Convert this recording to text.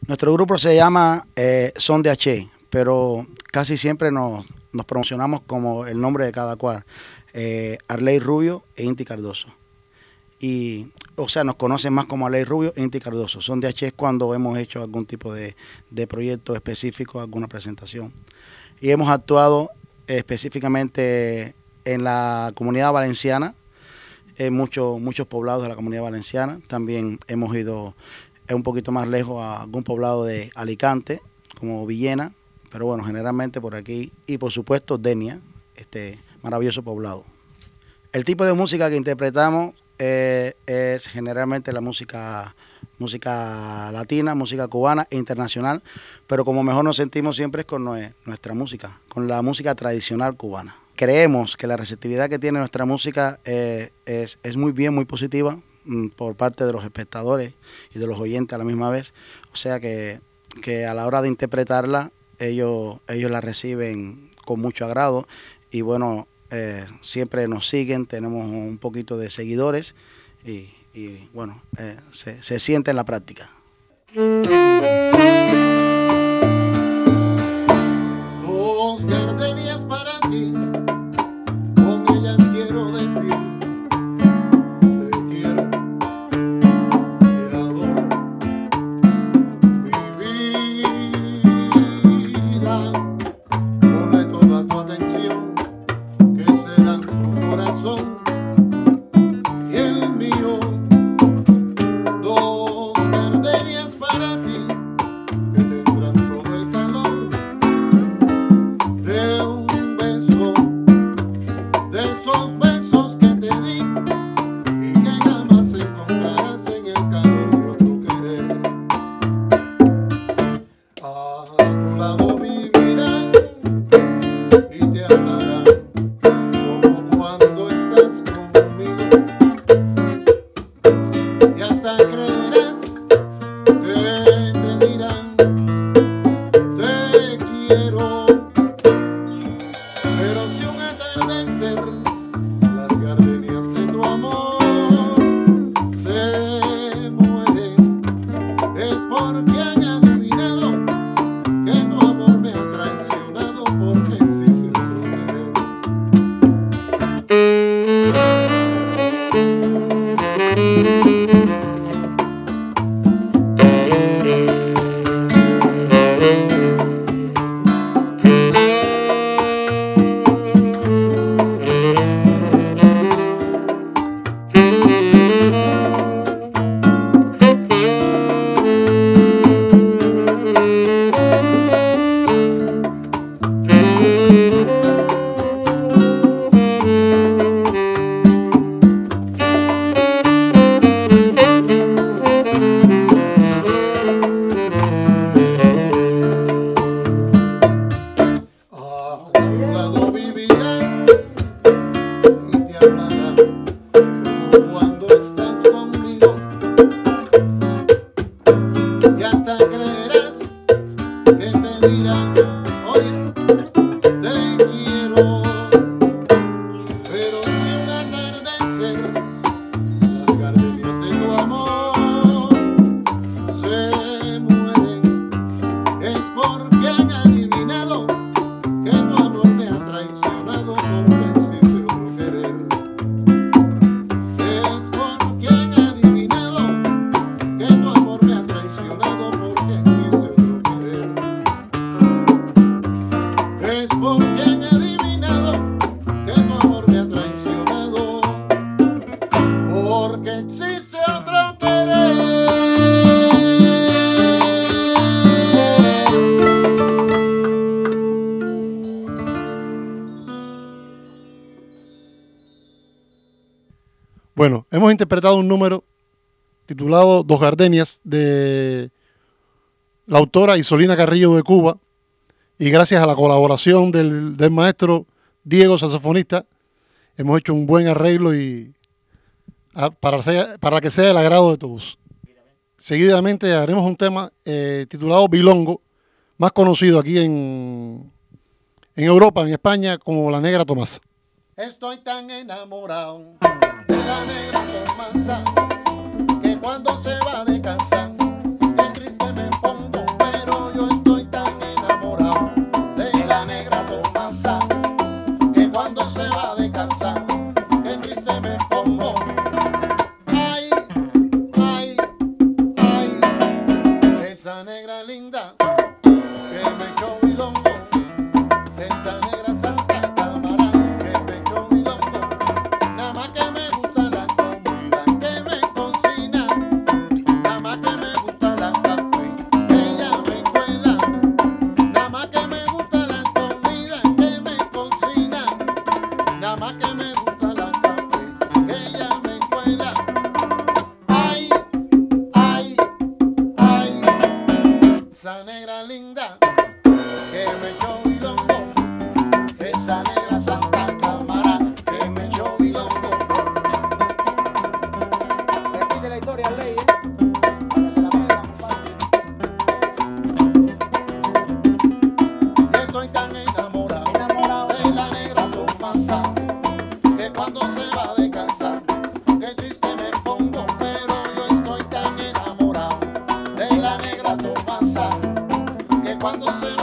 Nuestro grupo se llama Son de H, pero casi siempre nos promocionamos como el nombre de cada cual. Arley Rubio e Inti Cardoso. Y, o sea, nos conocen más como Arley Rubio e Inti Cardoso. Son de H es cuando hemos hecho algún tipo de proyecto específico, alguna presentación. Y hemos actuado específicamente en la Comunidad Valenciana, en muchos poblados de la Comunidad Valenciana. También hemos ido un poquito más lejos a algún poblado de Alicante, como Villena, pero bueno, generalmente por aquí. Y por supuesto Denia, este maravilloso poblado. El tipo de música que interpretamos es generalmente la música latina, música cubana e internacional, pero como mejor nos sentimos siempre es con nuestra música, con la música tradicional cubana. Creemos que la receptividad que tiene nuestra música es muy bien, muy positiva por parte de los espectadores y de los oyentes a la misma vez. O sea que a la hora de interpretarla, ellos la reciben con mucho agrado y bueno, siempre nos siguen, tenemos un poquito de seguidores y bueno, se siente en la práctica. Dos gardenias para ti, con ellas quiero decir te quiero, te adoro, mi vida. Ponle toda tu atención, que será tu corazón y el mío. Dos gardenias para ti, que tendrán todo el calor de un beso, de esos besos que te di y que jamás encontrarás en el calor de otro querer. A tu lado vivirán y te hablarán como cuando estás conmigo, y hasta creerás que te dirán te quiero. Pero si un atardecer las gardenias de tu amor se mueren, es porque han adivinado que tu amor me ha traicionado, porque existe otro querer. A tu lado vivirán y te hablarán como cuando estás conmigo, y hasta creerás que te dirán, oye, te quiero. Pero si un atardecer las gardenias de tu amor se mueren, es porque han adivinado que tu amor me ha traicionado, porque existe otro querer. Es porque han adivinado que tu amor me ha traicionado, porque existe otro querer. Es porque han adivinado que tu amor me ha traicionado, porque existe otro querer. Bueno, hemos interpretado un número titulado Dos Gardenias de la autora Isolina Carrillo de Cuba, y gracias a la colaboración del maestro Diego, saxofonista, hemos hecho un buen arreglo y para que sea del agrado de todos. Seguidamente haremos un tema titulado Bilongo, más conocido aquí en Europa, en España, como La Negra Tomasa. Estoy tan enamorado de la negra Tomasa que cuando se va de casa, qué triste me pongo esa negra linda que me echó bilongo, esa negra santa cámara que me echó bilongo. Repite la historia, Ley, para que se la aprenda, compadre. Y estoy tan enamorado Enamorado. de la negra Tomasa, que cuando se va de casa, qué triste me pongo, pero yo estoy tan enamorado de la negra Tomasa, que cuando se